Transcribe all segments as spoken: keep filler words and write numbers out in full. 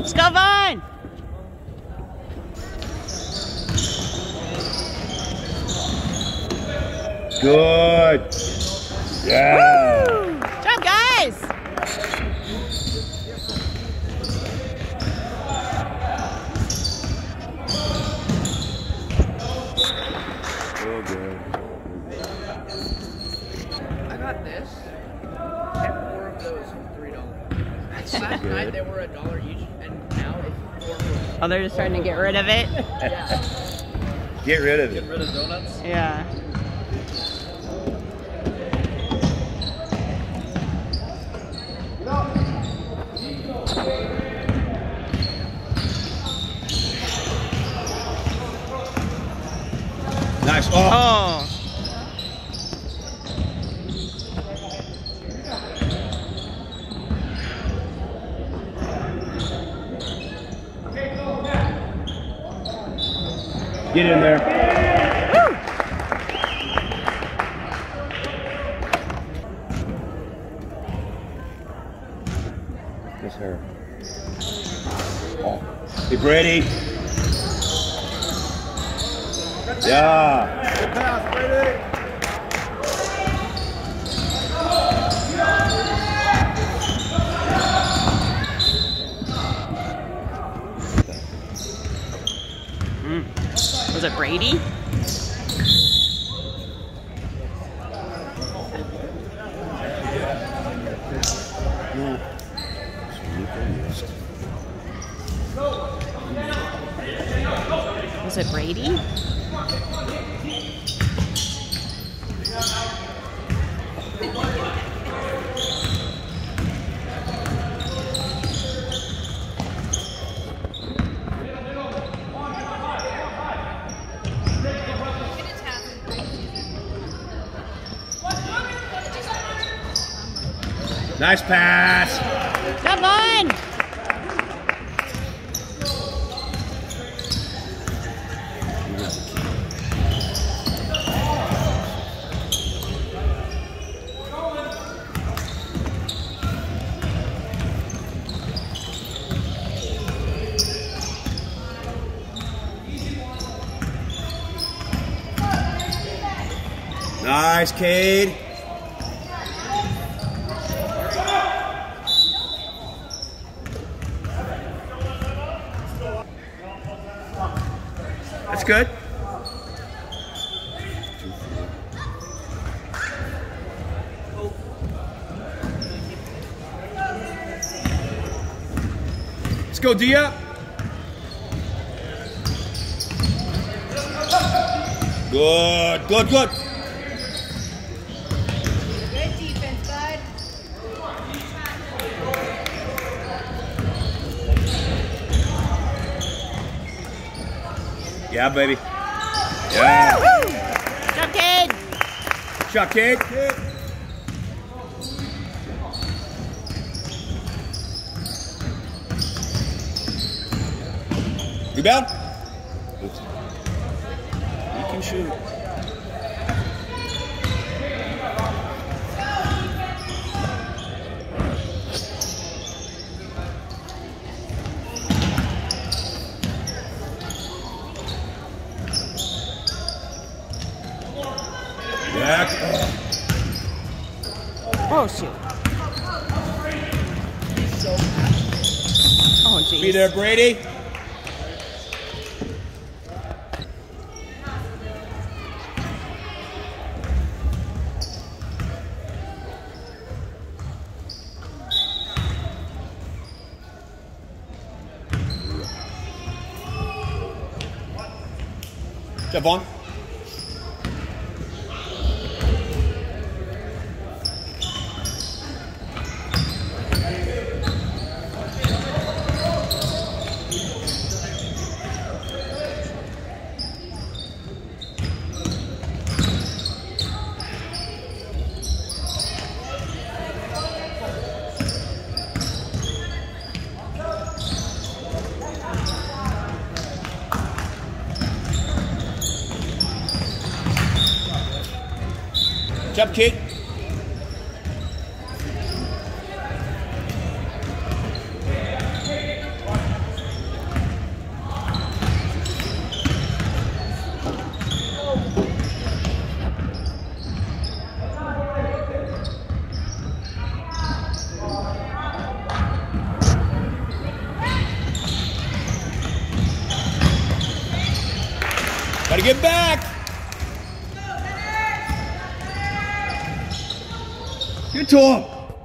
Let's go, Vaughn! Good. Yeah. Woo! Good job, guys! Oh, good. I got this and four of those for three dollars. Last night they were a dollar each, and now it's four for. Oh, they're just trying to get rid of it? Yeah. Get rid of it. Get rid of donuts. Yeah. Nice. Oh. Oh. Get in there. Woo! That's her. Oh. Hey, Brady. Yeah. Good pass, Brady. Mm. Was it Brady? Was it Brady? Nice pass. Come on! Nice, Cade. That's good. Let's go, Dia. Good, good, good. Good defense, bud. Yeah, baby. Yeah. Woo! Good job, kid! Shot, Cade. Rebound. You can shoot. Yeah. Oh, shoot. Oh, geez. Be there, Brady. Jeff Vaughn. Jump kick. Gotta get back. Get to him.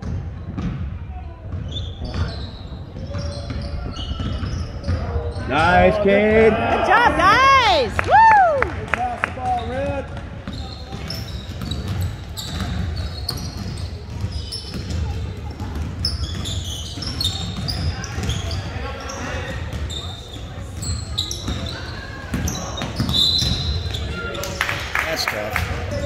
Nice, kid. Good job, guys. Woo! Pass the ball, Red. That's tough.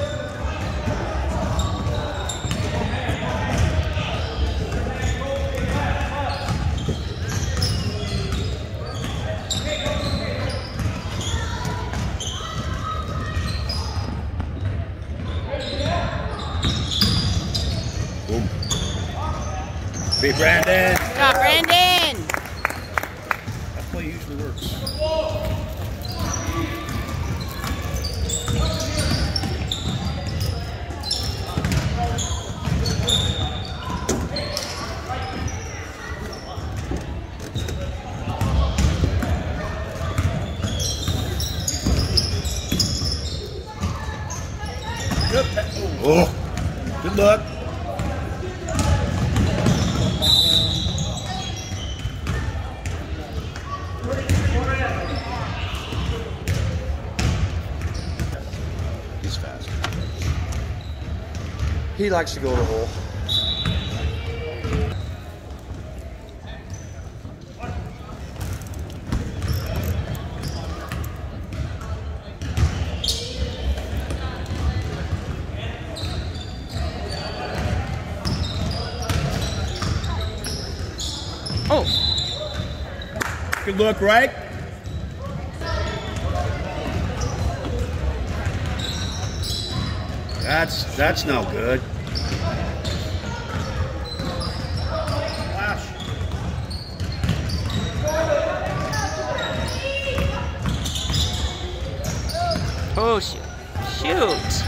Boom. Be Brandon. Good job, Brandon. That play usually works. Oh, good luck. He's fast. He likes to go to the hole. Oh, Good look, right? That's that's no good. Flash. oh shoot. Shoot.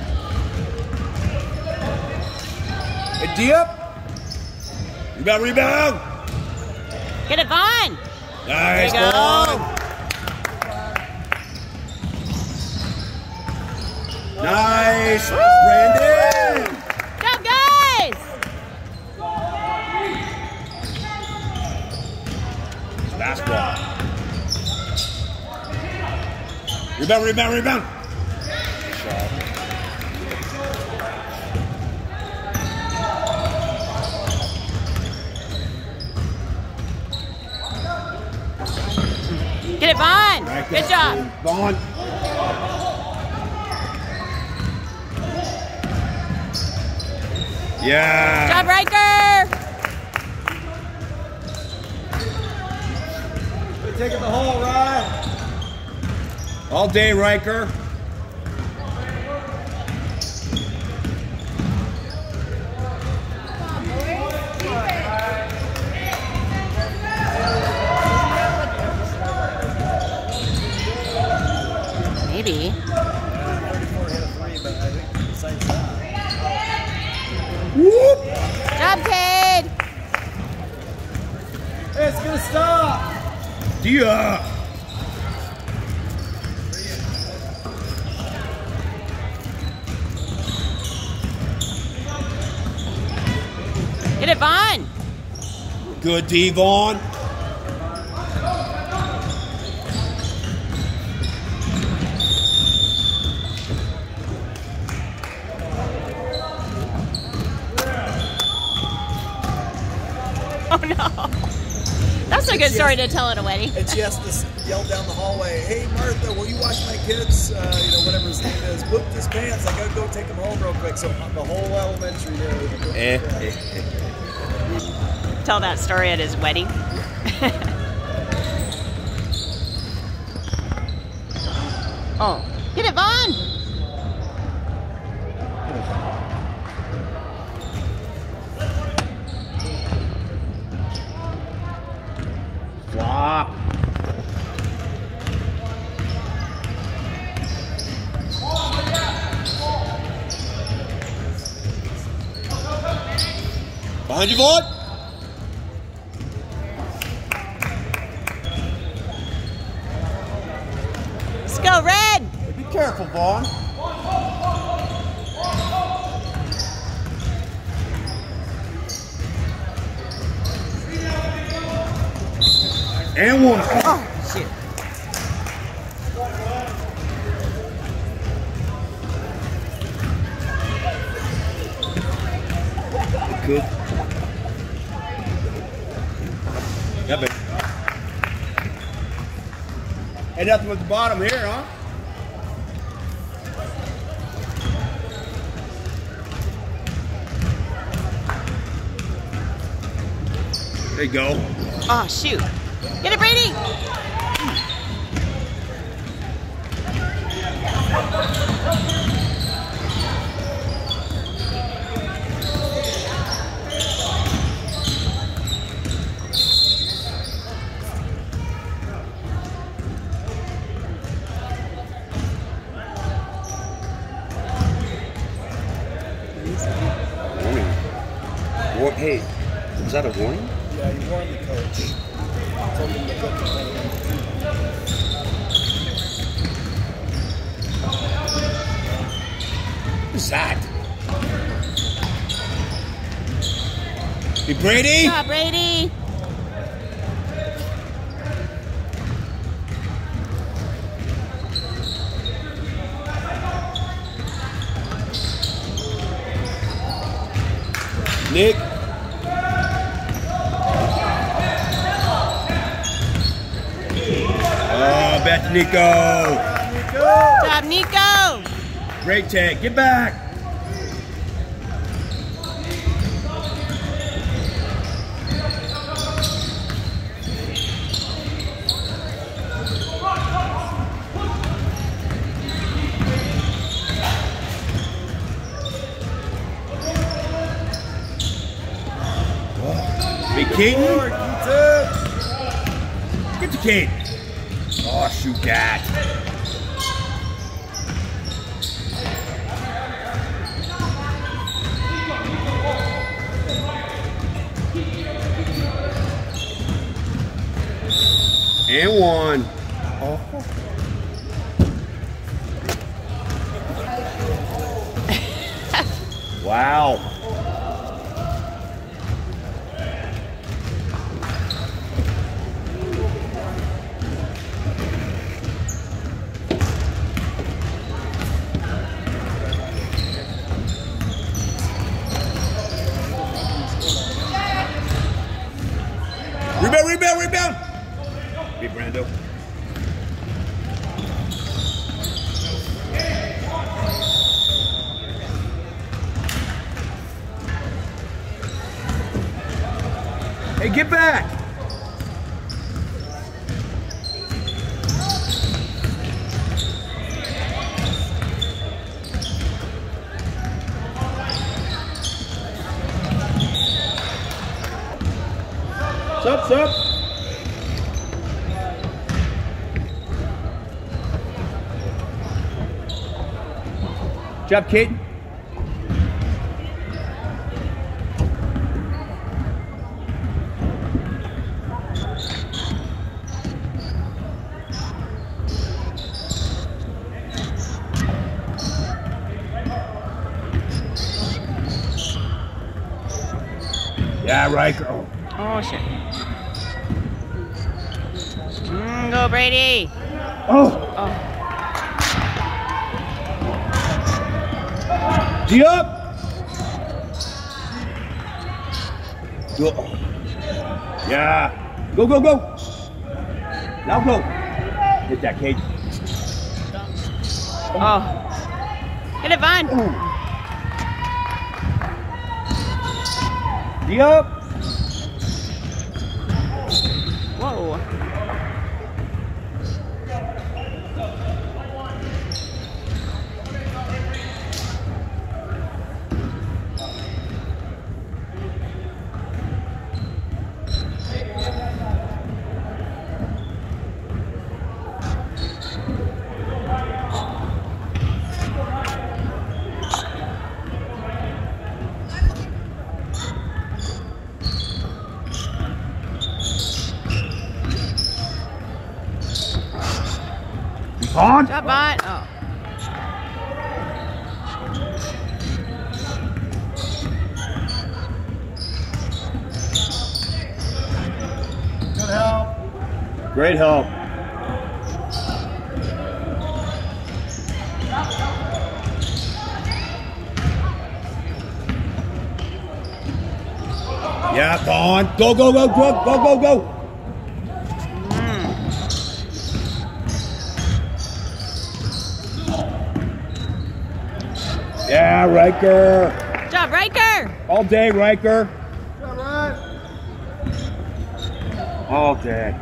Hey, D up. Rebound, rebound. Get it, Vaughn. Nice. There you go. Vaughn. Nice. Brandon. Good job, guys. Basketball. Rebound, rebound, rebound. Get it, Vaughn. Right Good there. job. Vaughn. Yeah. Good job, Riker. We're taking the hole, Ryan. All day, Riker. Maybe. thirty-four hit a three, but I think besides that. Whoop. Good job, kid. It's gonna stop. Dia. Get it, Vaughn. Good, D. Vaughn. Oh no. That's a good story to tell at a wedding. And she has to s- yell down the hallway, "Hey Martha, will you watch my kids? Uh, you know, whatever his name is. Poop his pants. I gotta go take them home real quick." So the whole elementary there. Eh, eh, eh. Tell that story at his wedding. Oh, get it, Vaughn. Flop. Behind you, Vaughn. Let's go, Red. careful, Vaughn. And one. Oh, shit. Good. Yeah, baby. Hey, nothing with the bottom here, huh? There you go. Oh, shoot. Get it, Brady! Warning. War hey, was that a warning? Yeah, you warned the coach. Told him to put the money in. What's that? Hey, Brady? Good job, Brady! Nick? Oh, back to Nico. Good job, Nico! Great tag. Get back. Big Keaton. Get the Keaton. Oh, shoot that. And one. Oh. Wow. Rebound, rebound, rebound. Hey, Brando. Hey, get back. Sup, sup. Good job, Keaton. Yeah, Riker. Oh. Oh, shit. Mm, go, Brady! Oh. Oh. D up. Go. Yeah. Go, go, go. Now go. Hit that, Kate. Oh. Get it, Vaughn! Ooh. D up. Whoa. On. Good job, Vaughn. Oh. Great help. Yeah, Vaughn. Go, go, go, go, go, go, go. Yeah, Riker. Good job, Riker. All day, Riker. All day.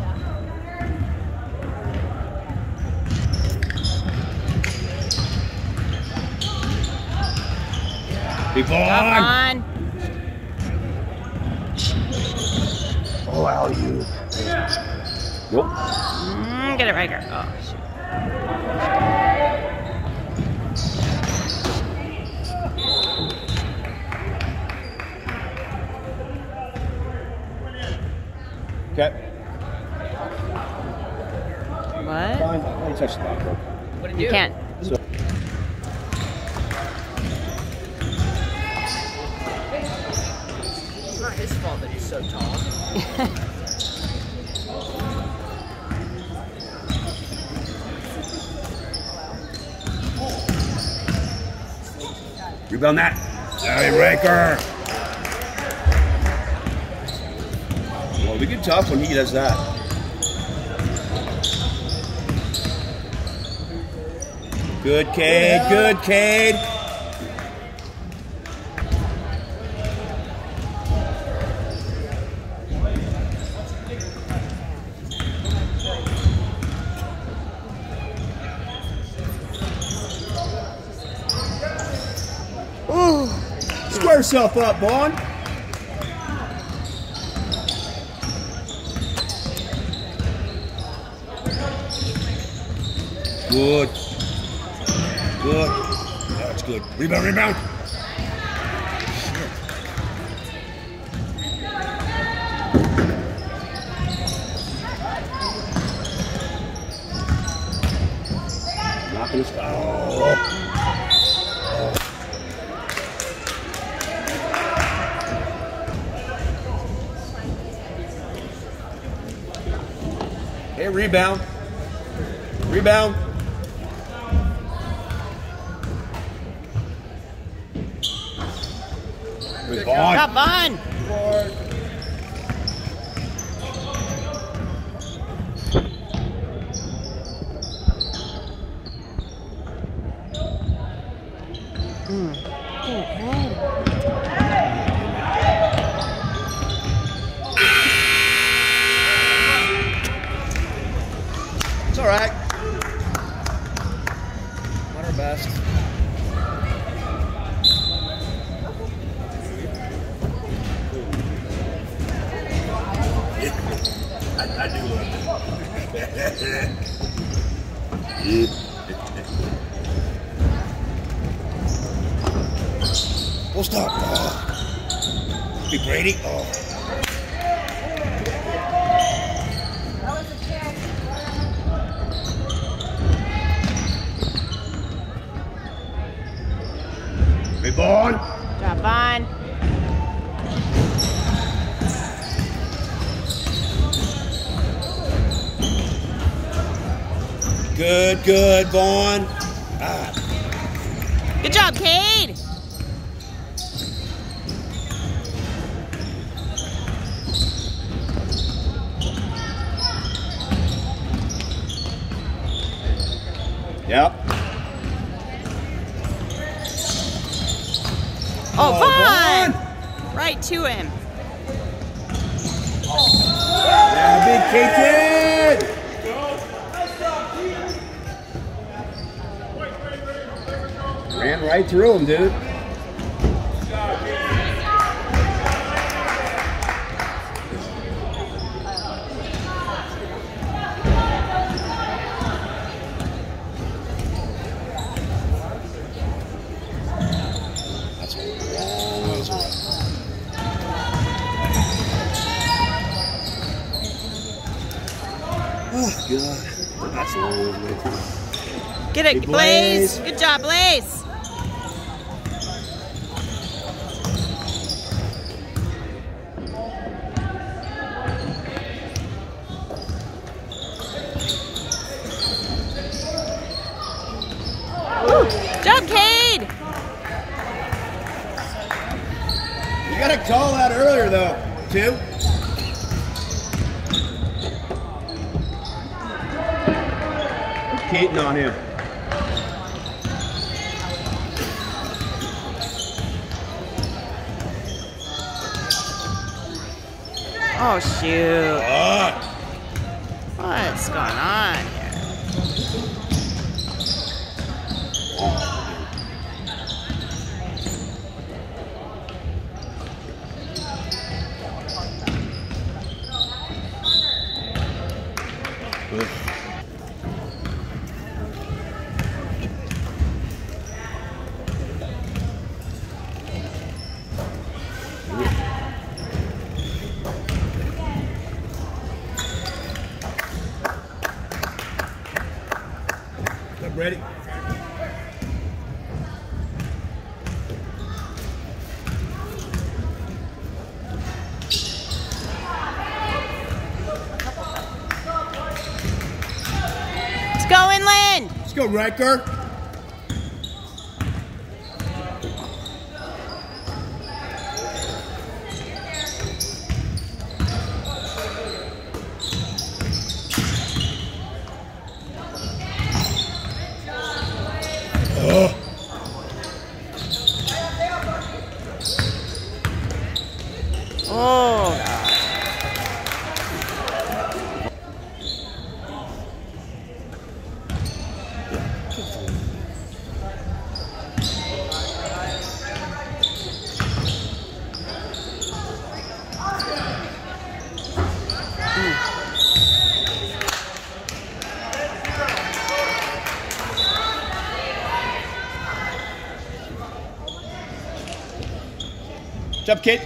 Big Come on. on. Oh, alley-oop. Nope. Mm, get it, Riker. Oh, shoot. Okay. What? Fine. Let me touch the back, bro. What did You can't. So, It's not his fault that he's so tall. rebound that. Hey, Riker. Well, we get tough when he does that. Good, Cade. Yeah. Good, Cade. Ooh. Square yourself up, Vaughn. Good. Good. That's good. Rebound, rebound. Not gonna stop. Oh. Hey, rebound. Rebound. Good ball. Come on. It's all right. Not our best. I, I do love it. We'll stop. Oh. Big Brady. Oh. Big Vaughn. Drop on. Good, good, Vaughn. Ah. Good job, Cade. Yep. Oh, Oh, Vaughn. Vaughn. Right to him. Yeah, big K-Kid. Ran right through him, dude. That's a long ways away. Oh, God. That's a long ways away. Get it, Hey, Blaze. Blaze. Good job, Blaze. two. Keaton on him. Oh, shoot. Ah. What's going on here? Ready? Let's go, Inland. Let's go, Riker. Oh, God. Jump, kid.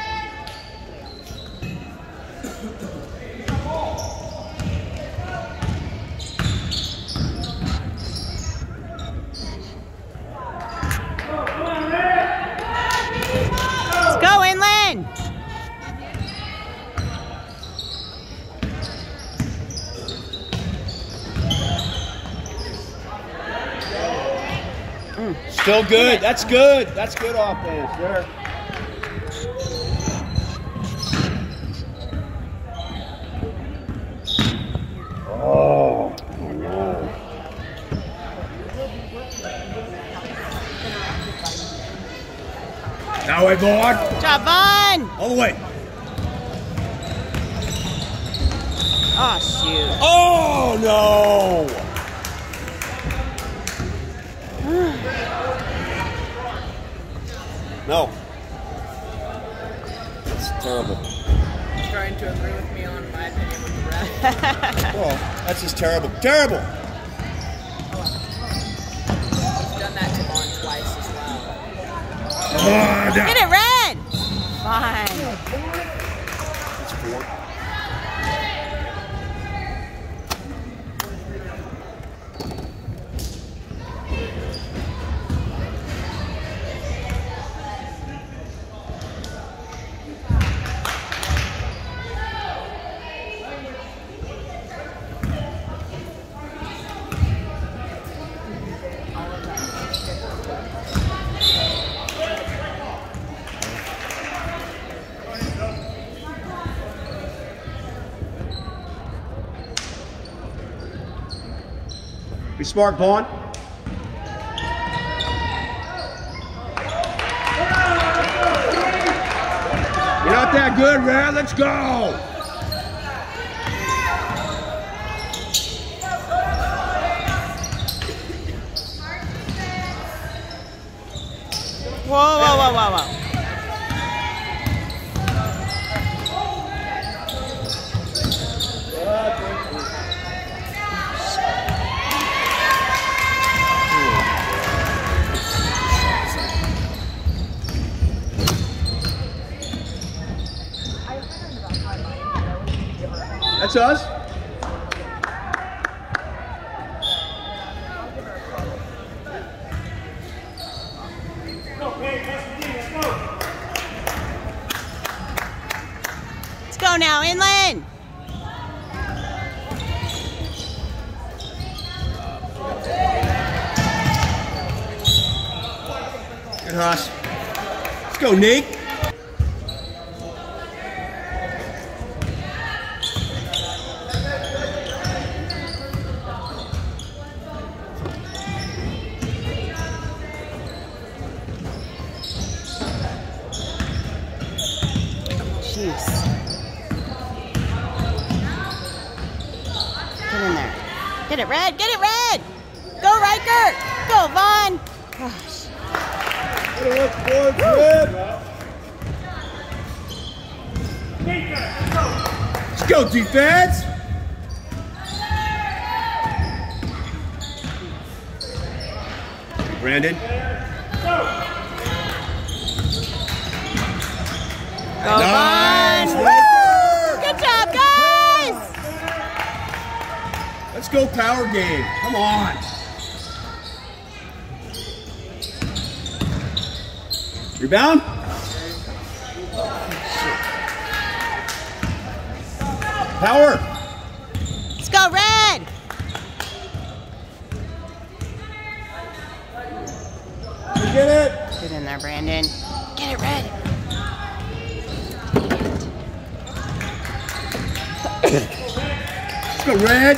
Let's go, Inland. Still good. That's good. That's good offense there. Oh, no. That way, boy. Javon. All the way. Oh, shoot. Oh, no. No. That's terrible. Trying to agree with me on my opinion with the ref. Well, that's just terrible. Terrible. He's done that to Vaughn twice as well. Oh, no. Get it red. Fine. That's four. Be smart, Vaughn. You're not that good, Red. Let's go. Whoa, whoa, whoa, whoa, whoa. That's us. Let's go now, Inland. Good, Haas. Let's go, Nick. Get it red, get it red! Go Riker! Go Vaughn! Gosh. Get it up, boys, red. Let's go, defense! Brandon. Go Nice. Vaughn! Woo! Good job, guys! Let's go power game. Come on. Rebound. Power. Let's go red! Get it. Get in there, Brandon. Get it red. Let's go red.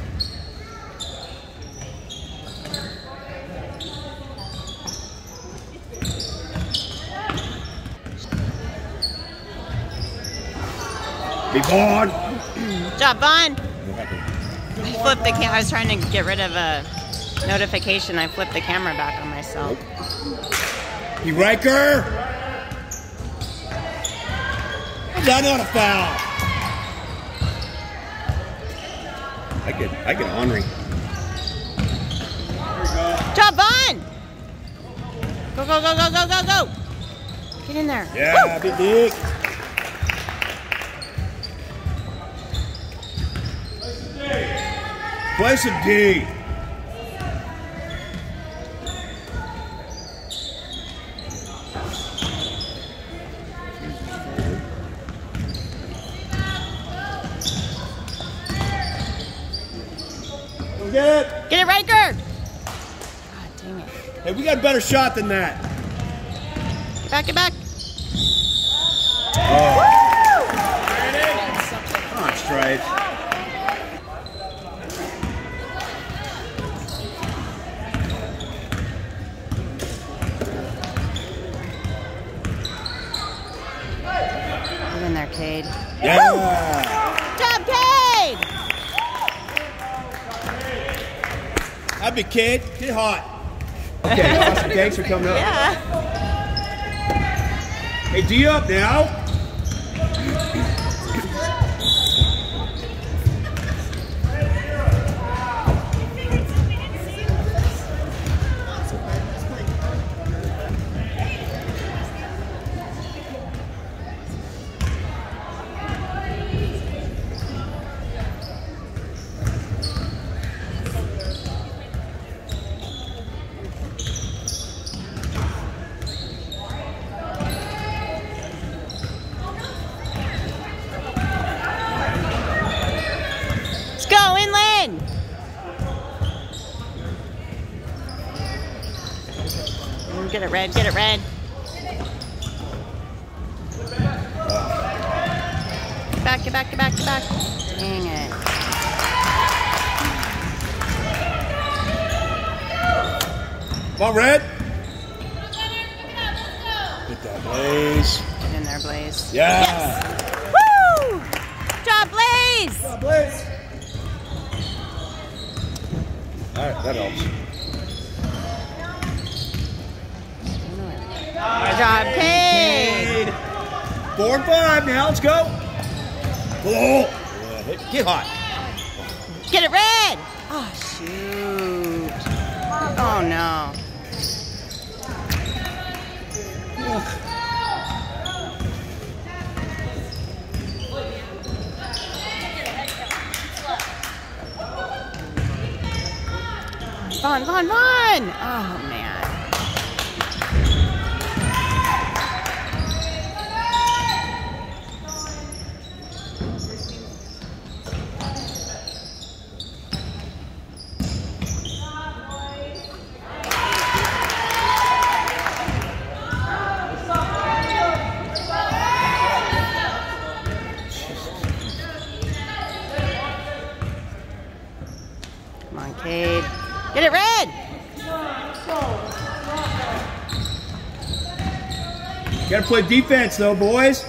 Be born. Good job, Vaughn. I flipped the camera. I was trying to get rid of a notification. I flipped the camera back on myself. Be Riker. Is that not a foul? I get, I get Henry. Good job, Vaughn. Go, go, go, go, go, go, go. Get in there. Yeah, Woo! big dick. Play some D. Go get it. Get it, Riker. God dang it. Hey, we got a better shot than that. Get back, get back. Oh. Come on, Stripe. Get in there, Cade. Yeah. Good job, Cade. I'd be kid. Get hot. Okay, awesome. Thanks for coming up. Yeah. Hey, D up now. Go, Inland! Get it red, get it red. Get back, get back, get back, get back. Dang it. Come on, Red. Get that, Blaze. Get in there, Blaze. Yeah. Yes! Woo! Good job, Blaze! Go, Blaze. All right, that helps. Good job, Cade! Four and five now. Let's go. Oh, yeah, hit- get hot. Get it red! Oh, shoot. Oh, no. Vaughn, Vaughn, Vaughn! Oh, man. Come on, Cade. Get it red! Gotta play defense though, boys.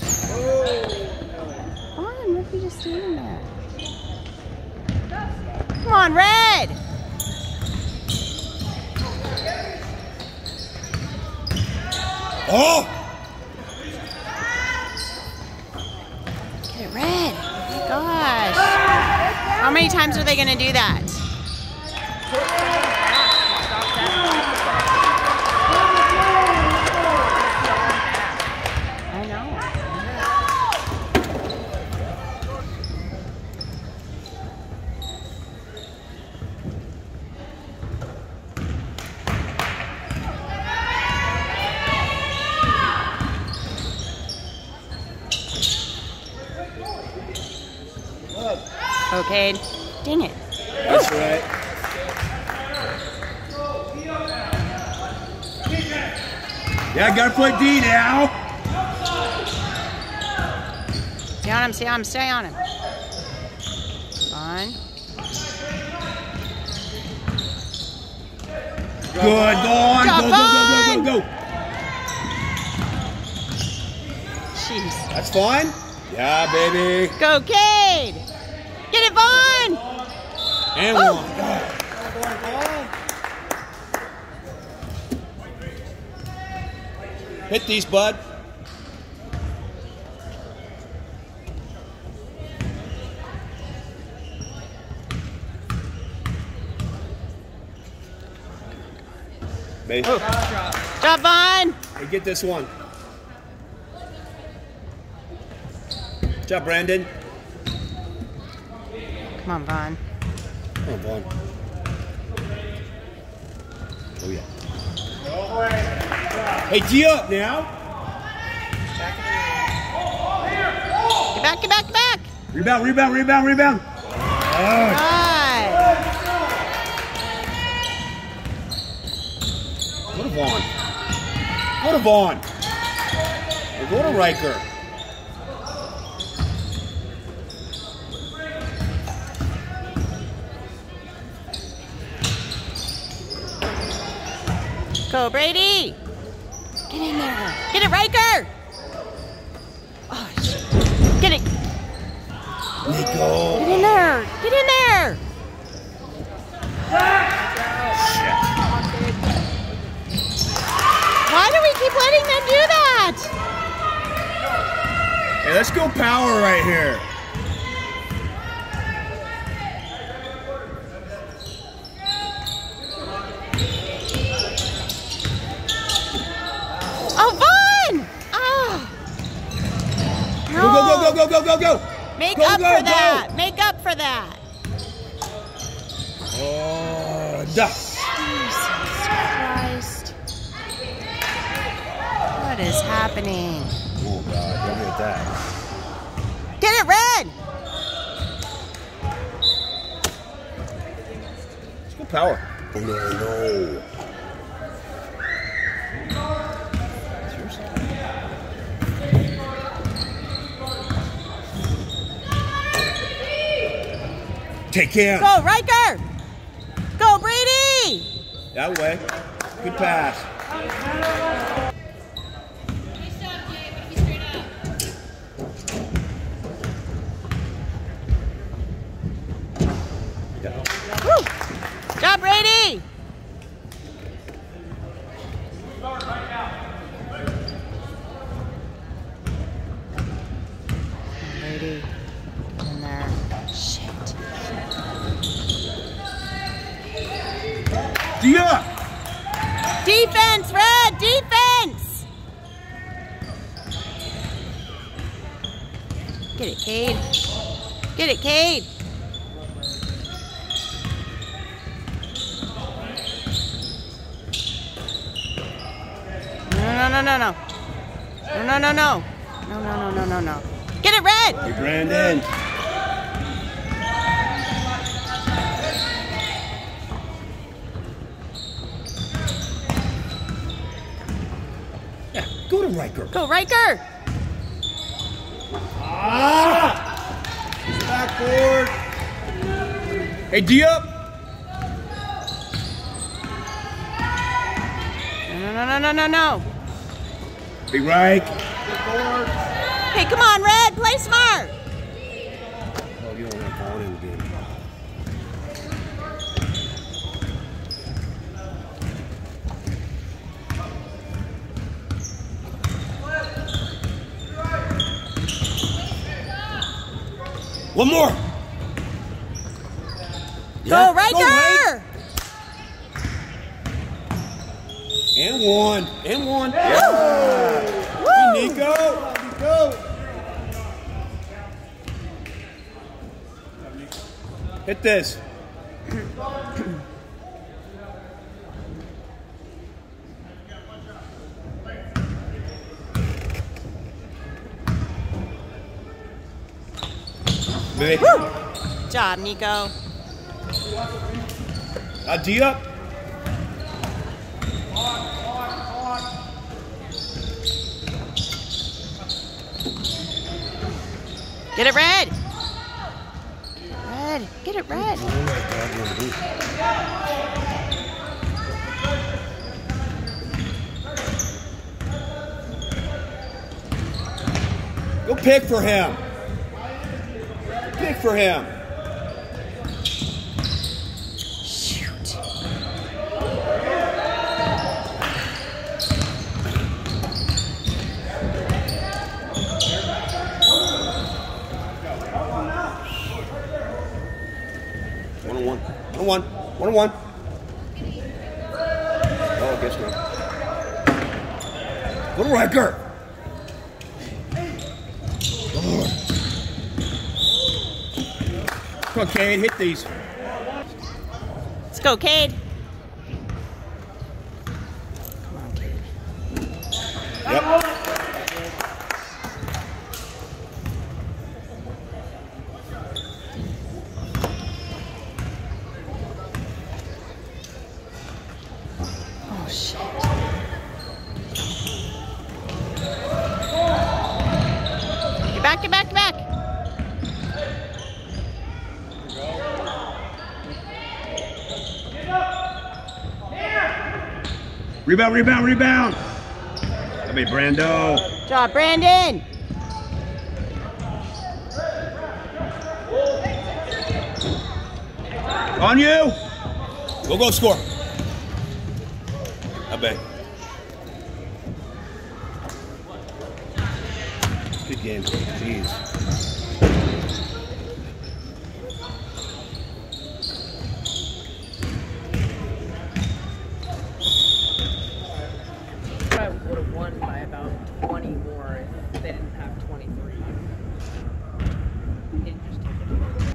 Vaughn, what if you just standing there? Come on, Red. Oh! Get it, Red. Gosh. How many times are they going to do that? I know. Okay. Dang it. That's right. Yeah, gotta play D now. Stay on him, stay on him, stay on him. On. Good, go on. Go, go, go, go, go, go. Jeez. That's fine. Yeah, baby. Go, Cade. Get it, Vaughn. And Oh. one. Go. Hit these, bud. Base. Oh. Job, Vaughn. Hey, get this one. Good job, Brandon. Come on, Vaughn. Come on, Vaughn. Oh, yeah. Hey, G up now. Get back, get back, get back. Rebound, rebound, rebound, rebound. Oh. Nice. Go to Vaughn. Go to Vaughn. Or go to Riker. Go, Brady. Get in there. Get it, Riker. Oh, shit. Get it. Nico. Get in there. Get in there. Why do we keep letting them do that? Hey, let's go power right here. Oh, Vaughn! Oh. No. Go, go, go, go, go, go, go. Make Go, up go, for go. that. Make up for that. Oh, duh. Jesus Christ. What is happening? Oh, God, don't hit that. Get it, Red! Let's go power. Oh, no, no. Take care. Go, Riker! Go, Brady! That way. Good pass. Woo! Job, Brady! Brady. In there. Shit. Yeah. Defense, Red! Defense! Get it, Cade. Get it, Cade. No, no, no, no, no. No, no, no, no. No, no, no, no, no, no. Get it, Red! Hey, Brandon. Yeah, go to Riker. Go, Riker! Ah! Backboard. Hey, D up. No, no, no, no, no, no. Big Reich. Hey, come on, Red! Play smart! Oh, you don't want to fall in the game. One more. Go, Riker! And one. And one. Yeah. Woo! Hey, Nico. Nico. Hit this. Woo! Good job, Nico. Uh, D up. Get it red. Red. Get it red. Go pick for him. Pick for him. Shoot. One on one. One on one. One on one. Oh, I guess not. Go to Riker. Come on, Cade, hit these. Let's go, Cade. Come on, Cade. Yep. Oh, shit. Get back, get back, get back. Rebound, rebound, rebound. That'll be Brando. Good job, Brandon. On you. Go, go, score. I bet. Good game. Jeez. I would have won by about twenty more if they didn't have twenty-three. They didn't just take it.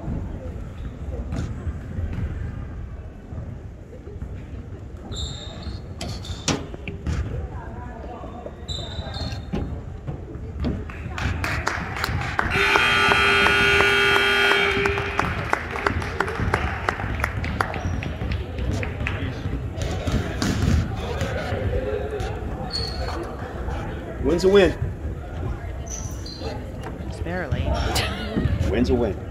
Win's a win. Just barely. Win's a win.